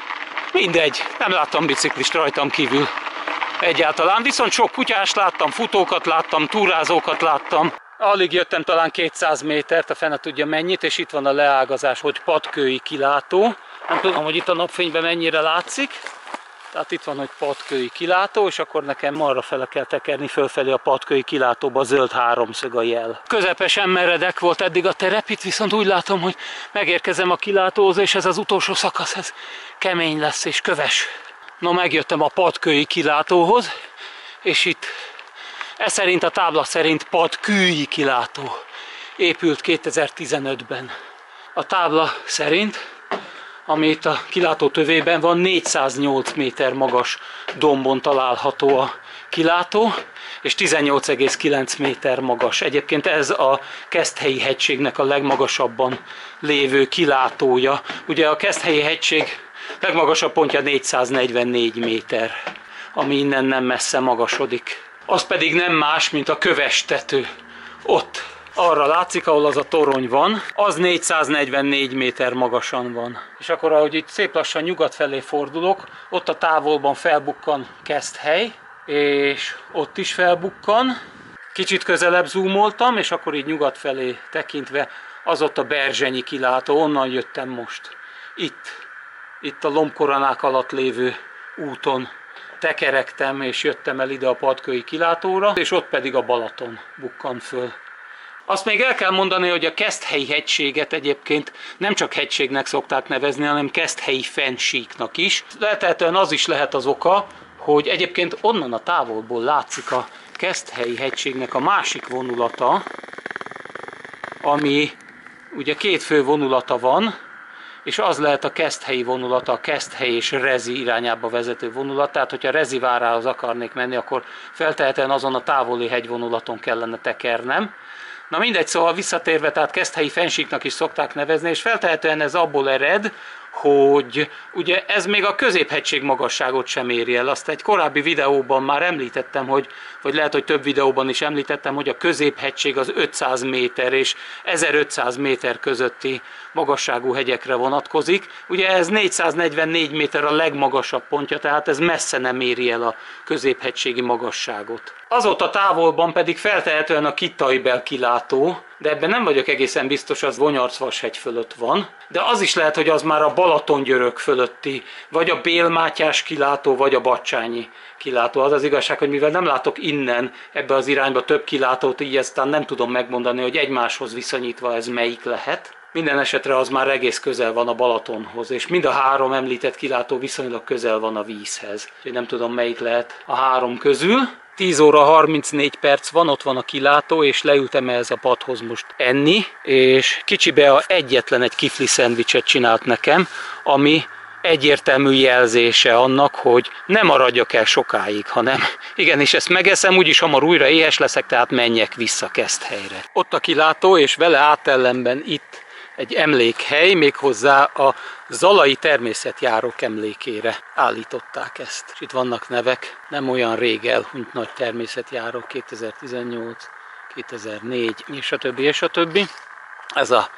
Mindegy, nem láttam biciklist rajtam kívül egyáltalán, viszont sok kutyást láttam, futókat láttam, túrázókat láttam. Alig jöttem talán kétszáz métert, a fene tudja mennyit, és itt van a leágazás, hogy Patkői kilátó. Nem tudom, hogy itt a napfényben mennyire látszik. Tehát itt van, hogy Patkői kilátó, és akkor nekem arra fele kell tekerni fölfelé a Patkői kilátóba, a zöld háromszög a jel. Közepesen meredek volt eddig a terep, itt viszont úgy látom, hogy megérkezem a kilátóhoz, és ez az utolsó szakasz, ez kemény lesz és köves. No, megjöttem a Patkői kilátóhoz, és itt ez szerint a tábla szerint Patkői kilátó épült kétezer-tizenötben. A tábla szerint, ami itt a kilátó tövében van, négyszáznyolc méter magas dombon található a kilátó, és tizennyolc egész kilenc méter magas. Egyébként ez a Keszthelyi hegységnek a legmagasabban lévő kilátója. Ugye a Keszthelyi hegység legmagasabb pontja négyszáznegyvennégy méter, ami innen nem messze magasodik. Az pedig nem más, mint a Kövestető. Ott arra látszik, ahol az a torony van, az négyszáznegyvennégy méter magasan van. És akkor, ahogy itt szép lassan nyugat felé fordulok, ott a távolban felbukkan Keszthely, és ott is felbukkan. Kicsit közelebb zoomoltam, és akkor így nyugat felé tekintve az ott a Berzsenyi kilátó, onnan jöttem most. Itt, itt a lombkoronák alatt lévő úton tekerektem, és jöttem el ide a Patkői kilátóra, és ott pedig a Balaton bukkan föl. Azt még el kell mondani, hogy a Keszthelyi hegységet egyébként nem csak hegységnek szokták nevezni, hanem Keszthelyi fennsíknak is. Lehetően az is lehet az oka, hogy egyébként onnan a távolból látszik a Keszthelyi hegységnek a másik vonulata, ami ugye két fő vonulata van, és az lehet a Keszthelyi vonulata, a Keszthely és Rezi irányába vezető vonulat. Tehát, hogyha Rezi várához akarnék menni, akkor feltehetően azon a távoli hegyvonulaton kellene tekernem. Na mindegy, szóval visszatérve, tehát Keszthelyi fennsíknak is szokták nevezni, és feltehetően ez abból ered, hogy ugye ez még a középhegység magasságot sem éri el. Azt egy korábbi videóban már említettem, hogy, vagy lehet, hogy több videóban is említettem, hogy a középhegység az ötszáz méter és ezerötszáz méter közötti magasságú hegyekre vonatkozik. Ugye ez négyszáznegyvennégy méter a legmagasabb pontja, tehát ez messze nem éri el a középhegységi magasságot. Azóta távolban pedig feltehetően a Kitajbel kilátó, de ebben nem vagyok egészen biztos, az Vonyarcvashegy fölött van, de az is lehet, hogy az már a Balatongyörök fölötti, vagy a Bél-Mátyás kilátó, vagy a Bacsányi kilátó. Az az igazság, hogy mivel nem látok innen ebbe az irányba több kilátót, így aztán nem tudom megmondani, hogy egymáshoz viszonyítva ez melyik lehet. Minden esetre az már egész közel van a Balatonhoz, és mind a három említett kilátó viszonylag közel van a vízhez. Úgyhogy nem tudom, melyik lehet a három közül. tíz óra harmincnégy perc van, ott van a kilátó, és leültem ehhez a padhoz most enni, és kicsi Bea egyetlen egy kifli szendvicset csinált nekem, ami egyértelmű jelzése annak, hogy nem maradjak el sokáig, hanem igenis ezt megeszem, úgyis hamar újra éhes leszek, tehát menjek vissza Keszthelyre. Ott a kilátó, és vele átellenben itt egy emlékhely, méghozzá a Zalai természetjárók emlékére állították ezt. És itt vannak nevek, nem olyan rég elhunyt nagy természetjárók, kétezer-tizennyolc, kétezer-négy, és a többi, és a többi. Ez a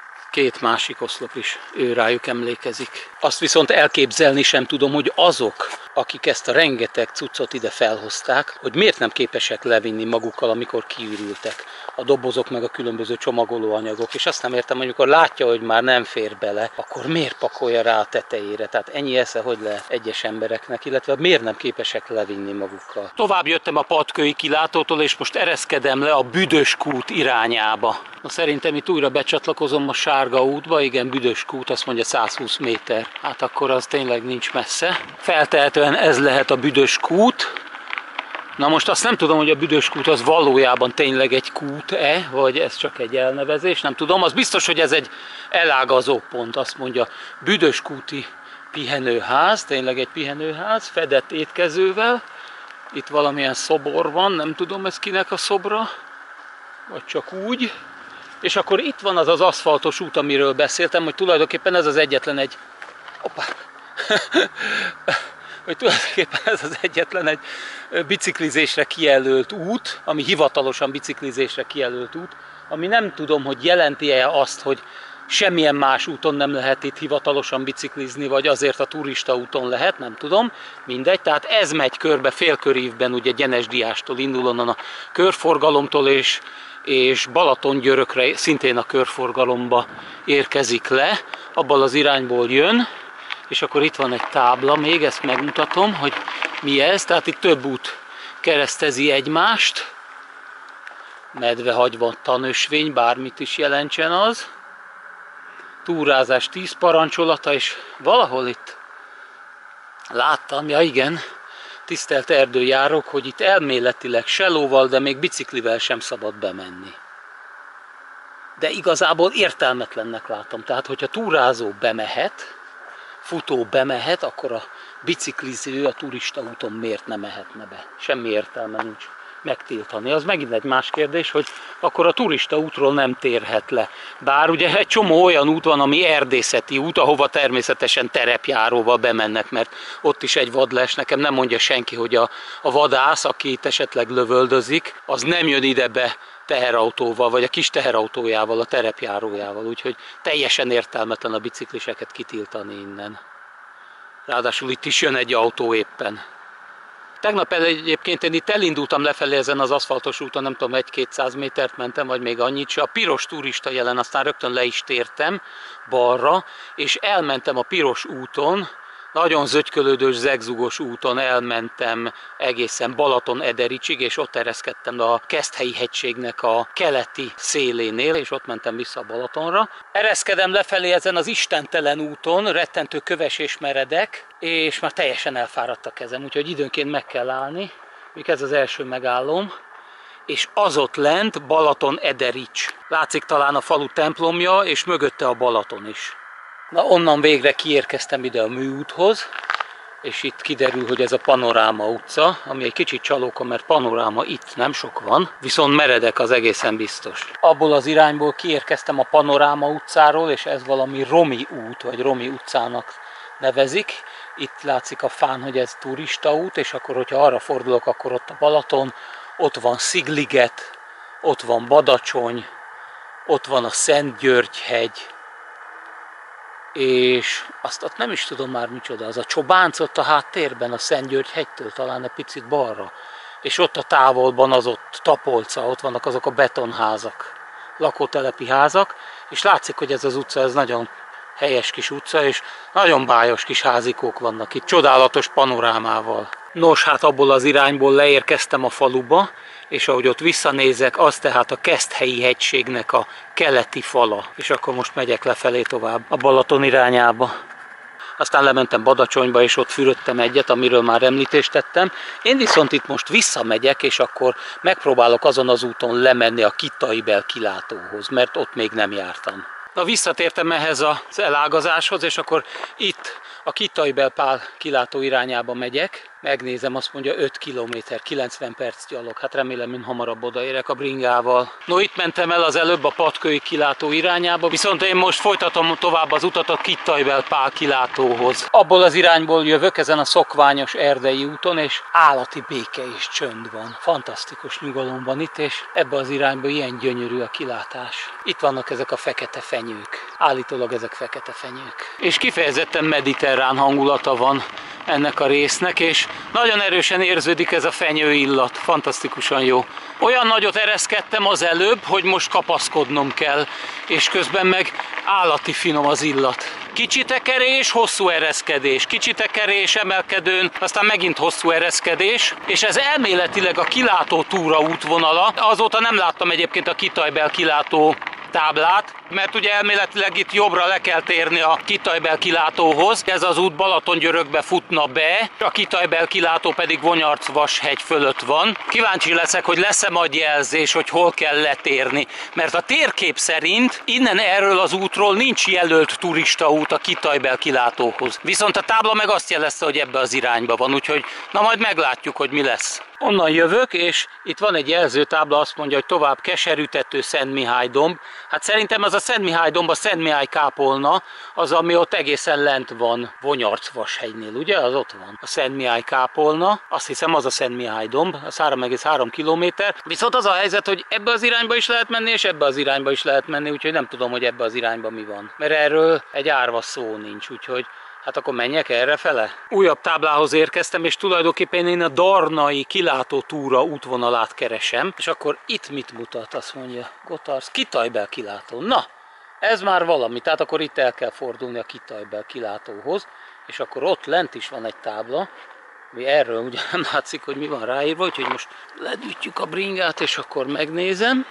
két másik oszlop is ő rájuk emlékezik. Azt viszont elképzelni sem tudom, hogy azok, akik ezt a rengeteg cuccot ide felhozták, hogy miért nem képesek levinni magukkal, amikor kiürültek a dobozok meg a különböző csomagolóanyagok. És azt nem értem, hogy amikor látja, hogy már nem fér bele, akkor miért pakolja rá a tetejére? Tehát ennyi esze, hogy lehet egyes embereknek, illetve miért nem képesek levinni magukkal. Tovább jöttem a Patkői kilátótól, és most ereszkedem le a Büdös kút irányába. Na, szerintem itt újra becsatlakozom a sárga útba, igen, Büdös kút, azt mondja százhúsz méter. Hát akkor az tényleg nincs messze. Feltehetően ez lehet a Büdös kút. Na most azt nem tudom, hogy a Büdös kút az valójában tényleg egy kút-e, vagy ez csak egy elnevezés, nem tudom. Az biztos, hogy ez egy elágazó pont, azt mondja Büdös kúti pihenőház, tényleg egy pihenőház, fedett étkezővel. Itt valamilyen szobor van, nem tudom ez kinek a szobra, vagy csak úgy. És akkor itt van az az aszfaltos út, amiről beszéltem, hogy tulajdonképpen ez az egyetlen egy... Opa. hogy tulajdonképpen ez az egyetlen egy biciklizésre kijelölt út, ami hivatalosan biciklizésre kijelölt út, ami nem tudom, hogy jelenti-e azt, hogy semmilyen más úton nem lehet itt hivatalosan biciklizni, vagy azért a turista úton lehet, nem tudom, mindegy. Tehát ez megy körbe félkörívben, ugye Gyenesdiástól indul onnan a körforgalomtól, és, és Balatongyörökre szintén a körforgalomba érkezik le, abban az irányból jön. és akkor itt van egy tábla, még ezt megmutatom, hogy mi ez, tehát itt több út keresztezi egymást, medvehagyva tanösvény, bármit is jelentsen az, túrázás tíz parancsolata, és valahol itt láttam, ja igen, tisztelt erdőjárók, hogy itt elméletileg se lóval, de még biciklivel sem szabad bemenni. De igazából értelmetlennek látom. Tehát, hogyha túrázó bemehet, futó bemehet, akkor a bicikliző a turista úton miért nem mehetne be? Semmi értelme nincs megtiltani. Az megint egy más kérdés, hogy akkor a turista útról nem térhet le. Bár ugye egy csomó olyan út van, ami erdészeti út, ahova természetesen terepjáróval bemennek, mert ott is egy vadles. Nekem nem mondja senki, hogy a, a vadász, aki itt esetleg lövöldözik, az nem jön ide be teherautóval, vagy a kis teherautójával, a terepjárójával, úgyhogy teljesen értelmetlen a bicikliseket kitiltani innen. Ráadásul itt is jön egy autó éppen. Tegnap egyébként én itt elindultam lefelé ezen az aszfaltos úton, nem tudom, egy-kétszáz métert mentem, vagy még annyit se. A piros turista jelen, aztán rögtön le is tértem balra, és elmentem a piros úton, nagyon zögykölődős, zegzugos úton elmentem egészen Balaton-Edericsig, és ott ereszkedtem a Keszthelyi hegységnek a keleti szélénél, és ott mentem vissza a Balatonra. Ereszkedem lefelé ezen az istentelen úton, rettentő köves és meredek, és már teljesen elfáradt a kezem, úgyhogy időnként meg kell állni, míg ez az első megállom. És az ott lent Balaton-Ederics. Látszik talán a falu templomja, és mögötte a Balaton is. Na, onnan végre kiérkeztem ide a műúthoz, és itt kiderül, hogy ez a Panoráma utca, ami egy kicsit csalóka, mert panoráma itt nem sok van, viszont meredek az egészen biztos. Abból az irányból kiérkeztem a Panoráma utcáról, és ez valami Romi út, vagy Romi utcának nevezik. Itt látszik a fán, hogy ez turista út, és akkor, hogyha arra fordulok, akkor ott a Balaton, ott van Szigliget, ott van Badacsony, ott van a Szentgyörgy-hegy, és azt, azt nem is tudom már micsoda, az a Csobánc ott a háttérben, a Szentgyörgy-hegytől talán egy picit balra, és ott a távolban az ott Tapolca, ott vannak azok a betonházak, lakótelepi házak, és látszik, hogy ez az utca, ez nagyon helyes kis utca, és nagyon bájos kis házikók vannak itt, csodálatos panorámával. Nos, hát abból az irányból leérkeztem a faluba, és ahogy ott visszanézek, az tehát a Keszthelyi hegységnek a keleti fala. És akkor most megyek lefelé tovább a Balaton irányába. Aztán lementem Badacsonyba, és ott fürödtem egyet, amiről már említést tettem. Én viszont itt most visszamegyek, és akkor megpróbálok azon az úton lemenni a Kitai-bel kilátóhoz, mert ott még nem jártam. Na, visszatértem ehhez az elágazáshoz, és akkor itt a Kitai-bel kilátó irányába megyek. Megnézem, azt mondja öt kilométer, kilencven perc gyalog. Hát remélem, én hamarabb odaérek a bringával. No, itt mentem el az előbb a Patkői kilátó irányába, viszont én most folytatom tovább az utat a Kitai-bel kilátóhoz. Abból az irányból jövök, ezen a szokványos erdei úton, és állati béke és csönd van. Fantasztikus nyugalom van itt, és ebbe az irányba ilyen gyönyörű a kilátás. Itt vannak ezek a fekete fenyők. Állítólag ezek fekete fenyők. És kifejezetten mediterrán hangulata van ennek a résznek, és nagyon erősen érződik ez a fenyő illat, fantasztikusan jó. Olyan nagyot ereszkedtem az előbb, hogy most kapaszkodnom kell, és közben meg állati finom az illat. Kicsi tekerés, hosszú ereszkedés, kicsi tekerés, emelkedőn, aztán megint hosszú ereszkedés, és ez elméletileg a kilátó túra útvonala. Azóta nem láttam egyébként a Kitai-bel kilátó táblát, mert ugye elméletileg itt jobbra le kell térni a Kitai-bel kilátóhoz. Ez az út Balatongyörökbe futna be, a Kitai-bel kilátó pedig Vonyarc-Vashegy fölött van. Kíváncsi leszek, hogy lesz-e majd jelzés, hogy hol kell letérni, mert a térkép szerint innen erről az útról nincs jelölt turistaút a Kitai-bel kilátóhoz. Viszont a tábla meg azt jelezte, hogy ebbe az irányba van, úgyhogy na majd meglátjuk, hogy mi lesz. Onnan jövök, és itt van egy jelzőtábla, azt mondja, hogy tovább Keserűtető, Szentmihálydomb. Hát szerintem az a Szentmihálydomb, a Szentmihály-kápolna, az, ami ott egészen lent van Vonyarc-Vashegynél, ugye? Az ott van. A Szentmihály-kápolna, azt hiszem az a Szentmihálydomb, az három egész három kilométer. Viszont az a helyzet, hogy ebbe az irányba is lehet menni, és ebbe az irányba is lehet menni, úgyhogy nem tudom, hogy ebbe az irányba mi van. Mert erről egy árva szó nincs, úgyhogy hát akkor menjek errefele? Újabb táblához érkeztem, és tulajdonképpen én a Darnai kilátó túra útvonalát keresem, és akkor itt mit mutat? Azt mondja, Gotharz, Kitai-bel kilátó. Na, ez már valami, tehát akkor itt el kell fordulni a Kitai-bel kilátóhoz, és akkor ott lent is van egy tábla, ami erről ugye nem látszik, hogy mi van ráírva, úgyhogy most ledütjük a bringát, és akkor megnézem.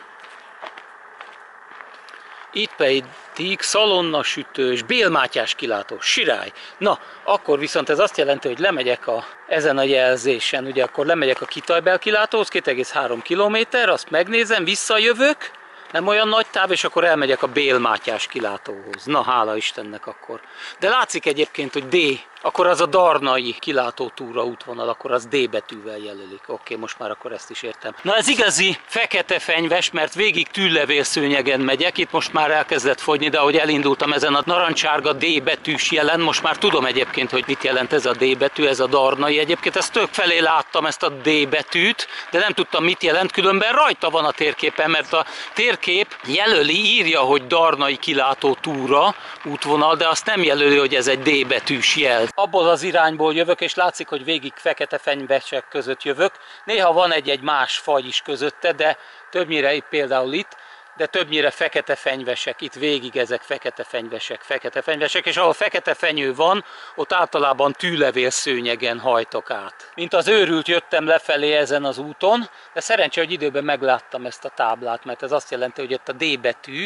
Itt pedig szalonna sütős, Bél Mátyás kilátó, Sirály. Na, akkor viszont ez azt jelenti, hogy lemegyek a, ezen a jelzésen, ugye akkor lemegyek a Kitajbel kilátóhoz, két egész három kilométer, azt megnézem, visszajövök, nem olyan nagy táv, és akkor elmegyek a Bél Mátyás kilátóhoz. Na, hála Istennek akkor. De látszik egyébként, hogy D, akkor az a Darnai kilátó túra útvonal, akkor az D betűvel jelölik. Oké, most már akkor ezt is értem. Na ez igazi fekete fenyves, mert végig tűllevélszőnyegen megyek, itt most már elkezdett fogyni, de ahogy elindultam ezen a narancsárga D betűs jelen, most már tudom egyébként, hogy mit jelent ez a D betű, ez a Darnai. Egyébként ezt tök felé láttam, ezt a D betűt, de nem tudtam mit jelent, különben rajta van a térképen, mert a térkép jelöli, írja, hogy Darnai kilátó túra útvonal, de azt nem jelöli, hogy ez egy D betűs jel. Abból az irányból jövök, és látszik, hogy végig fekete fenyvesek között jövök. Néha van egy-egy más faj is közötte, de többnyire itt például itt, de többnyire fekete fenyvesek, itt végig ezek fekete fenyvesek, fekete fenyvesek, és ahol fekete fenyő van, ott általában tűlevélszőnyegen hajtok át. Mint az őrült jöttem lefelé ezen az úton, de szerencsé, hogy időben megláttam ezt a táblát, mert ez azt jelenti, hogy itt a D betű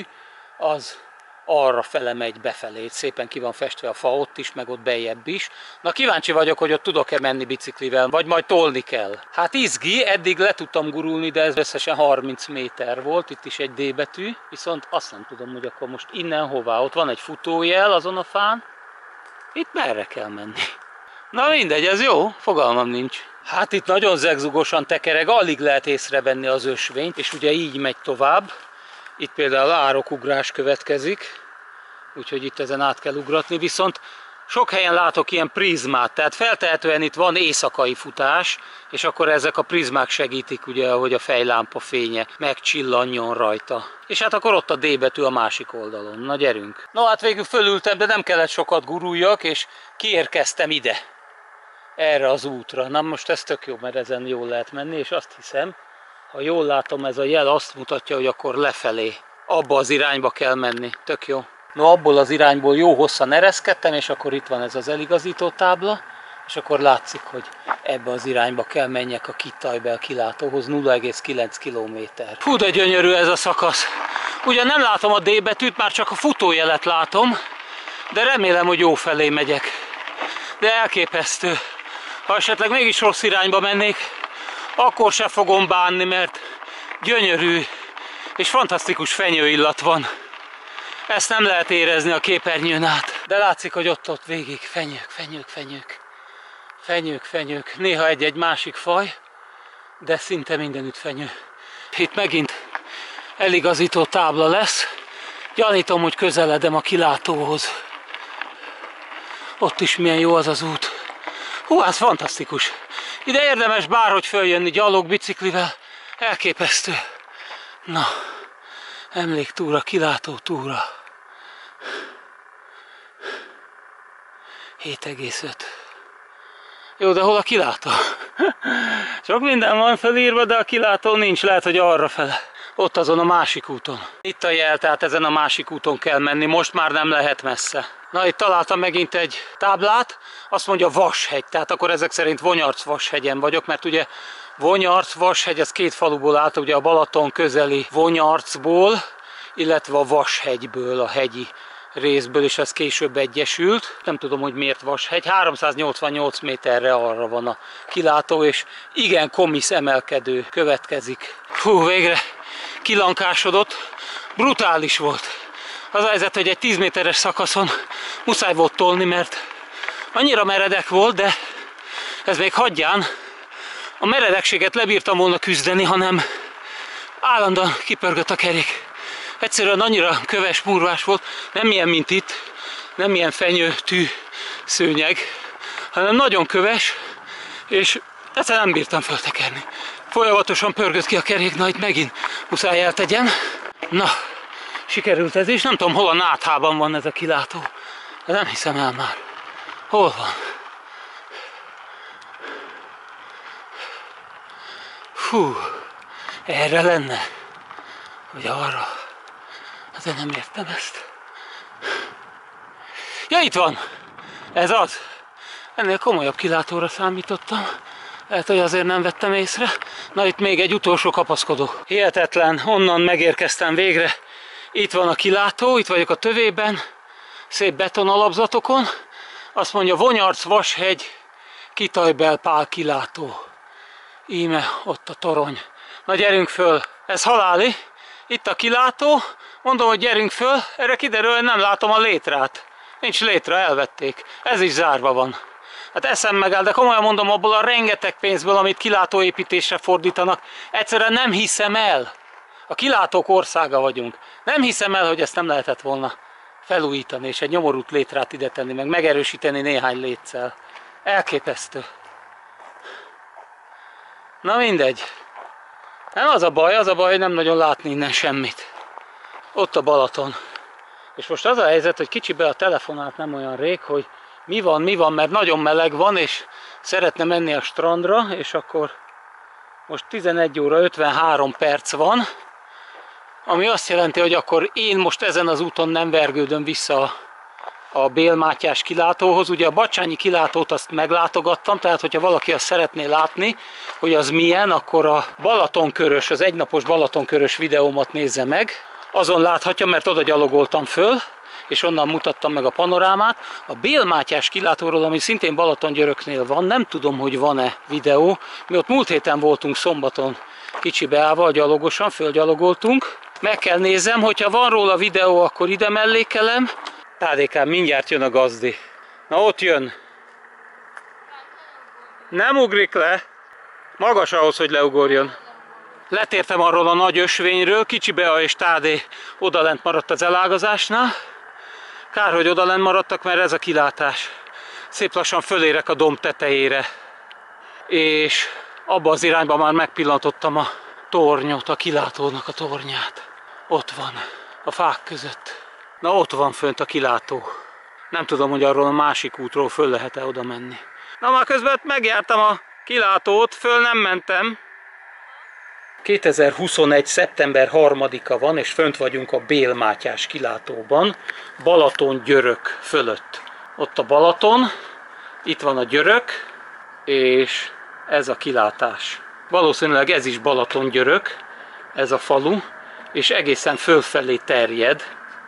az arra fele megy befelé, szépen ki van festve a fa ott is, meg ott bejebb is. Na kíváncsi vagyok, hogy ott tudok-e menni biciklivel, vagy majd tolni kell. Hát izgi, eddig le tudtam gurulni, de ez összesen harminc méter volt, itt is egy D betű, viszont azt nem tudom, hogy akkor most innen hová. Ott van egy futójel azon a fán, itt merre kell menni. Na mindegy, ez jó, fogalmam nincs. Hát itt nagyon zegzugosan tekereg, alig lehet észrevenni az ösvényt, és ugye így megy tovább. Itt például árokugrás következik, úgyhogy itt ezen át kell ugratni, viszont sok helyen látok ilyen prizmát, tehát feltehetően itt van éjszakai futás, és akkor ezek a prizmák segítik, ugye, hogy a fejlámpa fénye megcsillanjon rajta. És hát akkor ott a D betű a másik oldalon. Na gyerünk! No hát végül fölültem, de nem kellett sokat guruljak, és kiérkeztem ide, erre az útra. Na most ez tök jó, mert ezen jól lehet menni, és azt hiszem, ha jól látom, ez a jel azt mutatja, hogy akkor lefelé, abba az irányba kell menni. Tök jó. No, abból az irányból jó hosszan ereszkedtem, és akkor itt van ez az eligazító tábla, és akkor látszik, hogy ebbe az irányba kell menjek a Kitajbel kilátóhoz, nulla egész kilenc kilométer. Hú, de gyönyörű ez a szakasz. Ugyan nem látom a D betűt, már csak a futójelet látom, de remélem, hogy jó felé megyek. De elképesztő. Ha esetleg mégis rossz irányba mennék, akkor se fogom bánni, mert gyönyörű és fantasztikus fenyőillat van. Ezt nem lehet érezni a képernyőn át. De látszik, hogy ott-ott végig fenyők, fenyők, fenyők. Fenyők, fenyők. Néha egy-egy másik faj, de szinte mindenütt fenyő. Itt megint eligazító tábla lesz. Gyanítom, hogy közeledem a kilátóhoz. Ott is milyen jó az az út. Hú, hát fantasztikus. Ide érdemes bárhogy följönni gyalog, biciklivel. Elképesztő. Na, emléktúra, kilátó túra. hét egész öt. Jó, de hol a kilátó? Sok minden van felírva, de a kilátó nincs, lehet, hogy arra fele. Ott azon a másik úton. Itt a jel, tehát ezen a másik úton kell menni, most már nem lehet messze. Na, itt találtam megint egy táblát, azt mondja Vashegy, tehát akkor ezek szerint Vonyarc-Vashegyen vagyok, mert ugye Vonyarc-Vashegy, ez két faluból állt, ugye a Balaton közeli Vonyarcból, illetve a Vashegyből, a hegyi részből, és ez később egyesült. Nem tudom, hogy miért Vashegy. háromszáznyolcvannyolc méterre arra van a kilátó, és igen komisz emelkedő következik. Hú, végre kilankásodott. Brutális volt. Az a helyzet, hogy egy tíz méteres szakaszon muszáj volt tolni, mert annyira meredek volt, de ez még hagyján. A meredekséget lebírtam volna küzdeni, hanem állandóan kipörgött a kerék. Egyszerűen annyira köves, murvás volt, nem ilyen, mint itt, nem ilyen fenyőtű szőnyeg, hanem nagyon köves, és egyszerűen nem bírtam föltekerni. Folyamatosan pörgött ki a kerék, na itt megint muszáj eltegyem. Na, sikerült ez is, nem tudom, hol a Náthában van ez a kilátó, de nem hiszem el már. Hol van? Hú, erre lenne, vagy arra. De nem értem ezt. Ja, itt van! Ez az! Ennél komolyabb kilátóra számítottam. Lehet, hogy azért nem vettem észre. Na, itt még egy utolsó kapaszkodó. Hihetetlen, onnan megérkeztem végre. Itt van a kilátó, itt vagyok a tövében, szép betonalapzatokon. Azt mondja, Vonyarc-Vashegy, Kitajbel-Pál kilátó. Íme ott a torony. Na, gyerünk föl, ez haláli. Itt a kilátó. Mondom, hogy gyerünk föl, erre kiderül, hogy nem látom a létrát. Nincs létra, elvették. Ez is zárva van. Hát eszem megáll, de komolyan mondom, abból a rengeteg pénzből, amit kilátóépítésre fordítanak, egyszerűen nem hiszem el. A kilátók országa vagyunk. Nem hiszem el, hogy ezt nem lehetett volna felújítani, és egy nyomorult létrát ide tenni, meg megerősíteni néhány léccel. Elképesztő. Na mindegy. Nem az a baj, az a baj, hogy nem nagyon látni innen semmit. Ott a Balaton. És most az a helyzet, hogy kicsibe a telefonát nem olyan rég, hogy mi van, mi van, mert nagyon meleg van, és szeretne menni a strandra, és akkor most tizenegy óra ötvenhárom perc van, ami azt jelenti, hogy akkor én most ezen az úton nem vergődöm vissza a Bél-Mátyás kilátóhoz. Ugye a Bacsányi kilátót azt meglátogattam, tehát hogyha valaki azt szeretné látni, hogy az milyen, akkor a Balatonkörös, az egynapos Balatonkörös videómat nézze meg. Azon láthatja, mert oda gyalogoltam föl, és onnan mutattam meg a panorámát. A Bél-Mátyás kilátóról, ami szintén Balatongyöröknél van, nem tudom, hogy van-e videó. Mi ott múlt héten voltunk szombaton kicsi beállva, gyalogosan, fölgyalogoltunk. Meg kell nézem, hogyha van róla videó, akkor ide mellékelem. Tádékám, mindjárt jön a gazdi. Na, ott jön. Nem ugrik le. Magas ahhoz, hogy leugorjon. Letértem arról a nagy ösvényről, kicsi Bea és Tádé odalent maradt az elágazásnál. Kár, hogy odalent maradtak, mert ez a kilátás. Szép lassan fölérek a domb tetejére. És abba az irányba már megpillantottam a tornyot, a kilátónak a tornyát. Ott van, a fák között. Na, ott van fönt a kilátó. Nem tudom, hogy arról a másik útról föl lehet-e oda menni. Na, már közben megjártam a kilátót, föl nem mentem. kétezer-huszonegy. szeptember harmadika van, és fönt vagyunk a Bél-Mátyás kilátóban, Balatongyörök fölött. Ott a Balaton, itt van a Györök, és ez a kilátás. Valószínűleg ez is Balatongyörök, ez a falu, és egészen fölfelé terjed,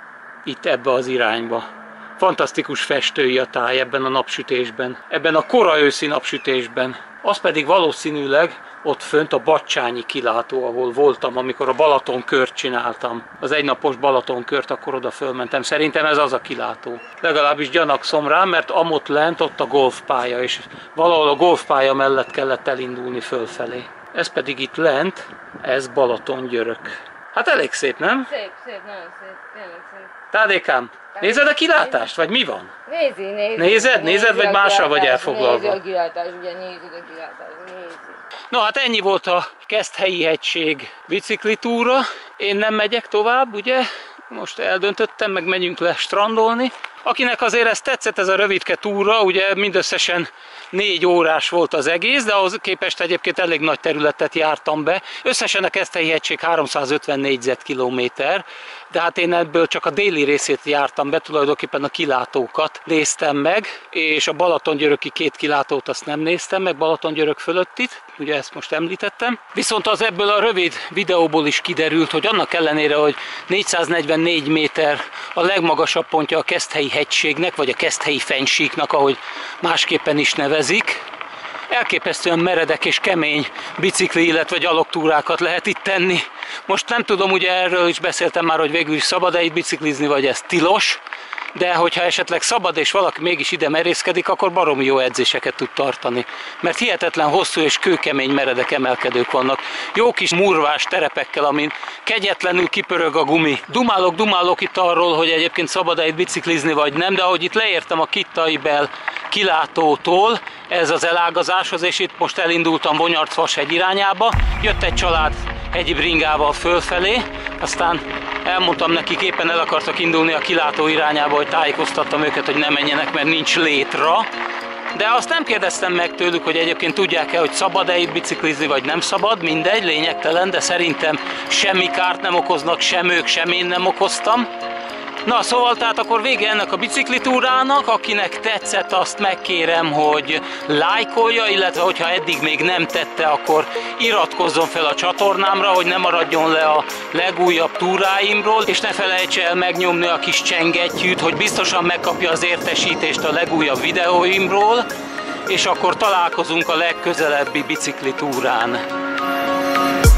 itt ebbe az irányba. Fantasztikus festői a táj ebben a napsütésben, ebben a kora őszi napsütésben. Az pedig valószínűleg ott fönt a Bacsányi kilátó, ahol voltam, amikor a Balatonkört csináltam. Az egynapos Balatonkört, akkor oda fölmentem. Szerintem ez az a kilátó. Legalábbis gyanakszom rá, mert amott lent ott a golfpálya, és valahol a golfpálya mellett kellett elindulni fölfelé. Ez pedig itt lent, ez Balatongyörök. Hát elég szép, nem? Szép, szép, nagyon szép, tényleg szép. Tádékám, nézed a kilátást, vagy mi van? Nézi, nézi. Nézed? Nézed, vagy mással vagy elfoglalva? Nézi a kilátást, ugye nézed a kilátást, nézi. No, hát ennyi volt a Keszthelyi hegység biciklitúra. Én nem megyek tovább, ugye? Most eldöntöttem, meg megyünk le strandolni. Akinek azért ez tetszett, ez a rövidke túra, ugye mindösszesen négy órás volt az egész, de ahhoz képest egyébként elég nagy területet jártam be. Összesen a Keszthelyi hegység háromszázötven négyzetkilométer, de hát én ebből csak a déli részét jártam be, tulajdonképpen a kilátókat néztem meg, és a Balatongyöröki két kilátót azt nem néztem meg, Balatongyörök fölöttit, ugye ezt most említettem. Viszont az ebből a rövid videóból is kiderült, hogy annak ellenére, hogy négyszáznegyvennégy méter a legmagasabb pontja a Keszthelyi hegységnek, vagy a Keszthelyi fennsíknak, ahogy másképpen is nevezik, elképesztően meredek és kemény bicikli, illetve gyalogtúrákat lehet itt tenni. Most nem tudom, ugye erről is beszéltem már, hogy végül is szabad-e itt biciklizni, vagy ez tilos, de hogyha esetleg szabad és valaki mégis ide merészkedik, akkor baromi jó edzéseket tud tartani. Mert hihetetlen hosszú és kőkemény meredek emelkedők vannak. Jó kis murvás terepekkel, amin kegyetlenül kipörög a gumi. Dumálok, dumálok itt arról, hogy egyébként szabad-e itt biciklizni, vagy nem, de ahogy itt leértem a Kitajbel kilátótól, ez az elágazáshoz, és itt most elindultam Vonyarc-Vashegy irányába. Jött egy család hegyi bringával fölfelé, aztán elmondtam nekik, éppen el akartak indulni a kilátó irányába, hogy tájékoztattam őket, hogy ne menjenek, mert nincs létra. De azt nem kérdeztem meg tőlük, hogy egyébként tudják-e, hogy szabad-e itt biciklizni, vagy nem szabad, mindegy, lényegtelen, de szerintem semmi kárt nem okoznak, sem ők, sem én nem okoztam. Na, szóval tehát akkor vége ennek a biciklitúrának, akinek tetszett, azt megkérem, hogy lájkolja, illetve hogyha eddig még nem tette, akkor iratkozzon fel a csatornámra, hogy ne maradjon le a legújabb túráimról, és ne felejts el megnyomni a kis csengettyűt, hogy biztosan megkapja az értesítést a legújabb videóimról, és akkor találkozunk a legközelebbi biciklitúrán.